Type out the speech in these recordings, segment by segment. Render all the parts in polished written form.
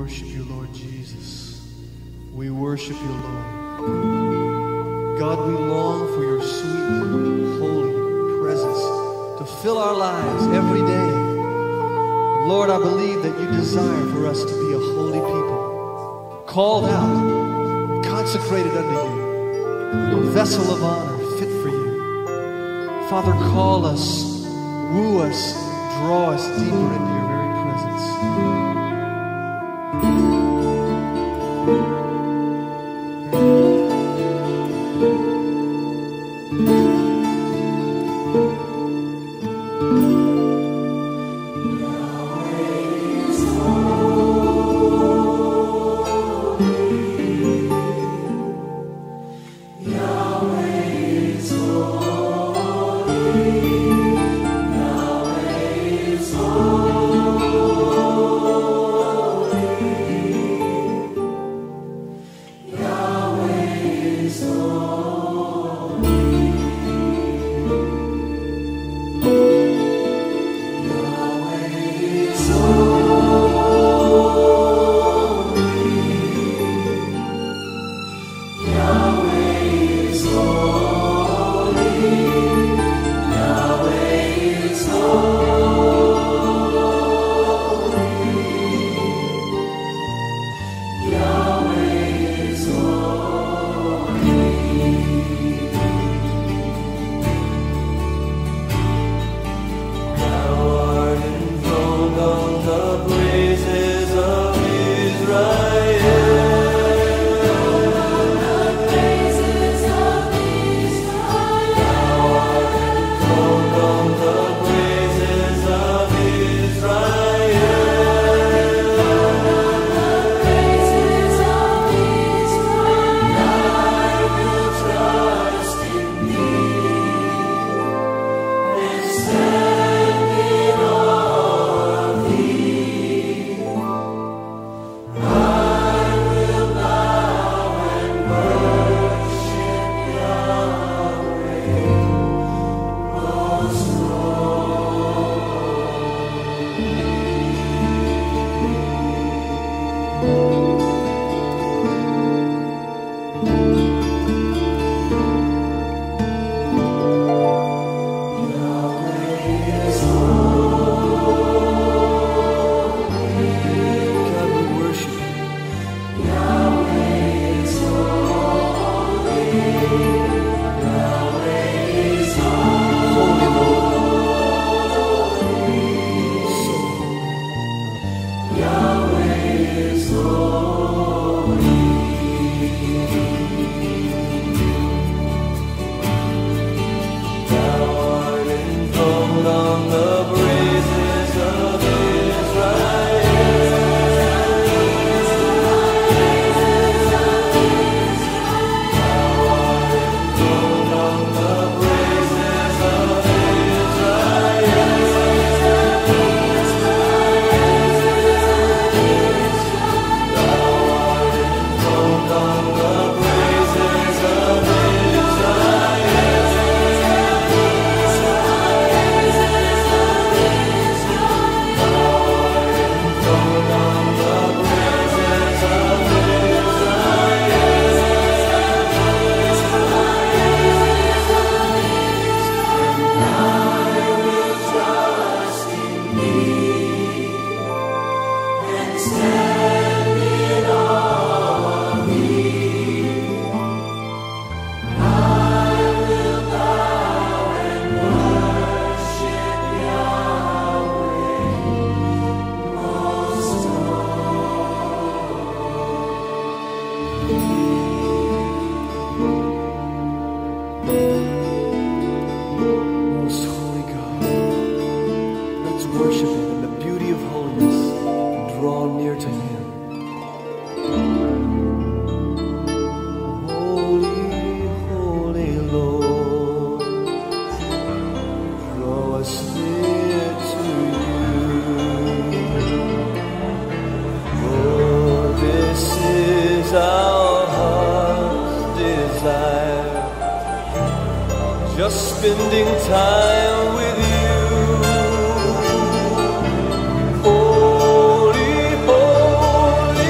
worship you, Lord Jesus. We worship you, Lord. God, we long for your sweet, holy presence to fill our lives every day. Lord, I believe that you desire for us to be a holy people, called out, consecrated unto you, a vessel of honor fit for you. Father, call us, woo us, draw us deeper into your very presence. Just spending time with you. Holy, holy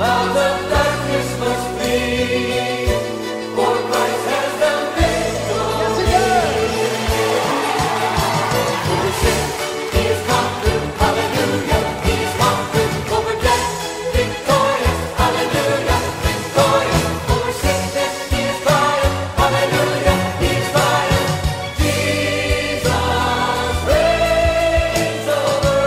out of darkness must flee. For Christ has done victory. Over sin, He has conquered, hallelujah. He has conquered over death, victorious, hallelujah. Victorious over sickness, He has triumphed, hallelujah. He has triumphed. Jesus reigns over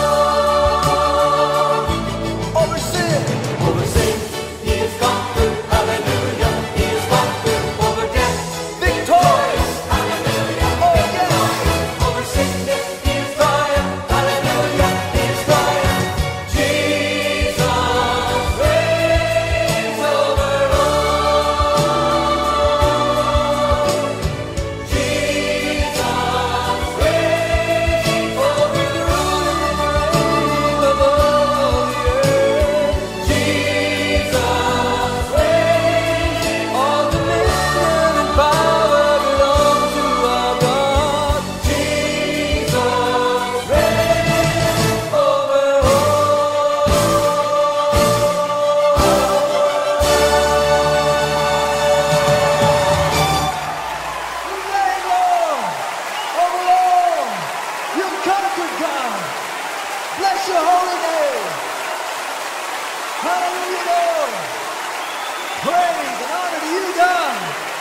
all. Over sin. Over sin, He has conquered, hallelujah. He has conquered over death, victorious, hallelujah. Oh, yes. Over sickness, He has triumphed, hallelujah. He has triumphed. Jesus reigns over all. Jesus reigns over the ruling of all the earth. Jesus reigns. All dominion and power belong to our God. Jesus reigns over all. You reign, Lord, over all. You conquered, God. Bless your holy name. Hallelujah, Lord. Praise and honor to you, God.